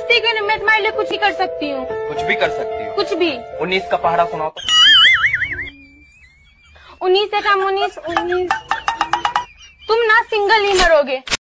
दोस्ती के लिए मैं तुम्हारे लिए कुछ ही कर सकती हूँ। कुछ भी कर सकती हो? कुछ भी। 19 का पहाड़ा सुनाओ तो। 19 से कम 19 19 तुम ना सिंगल ही मरोगे।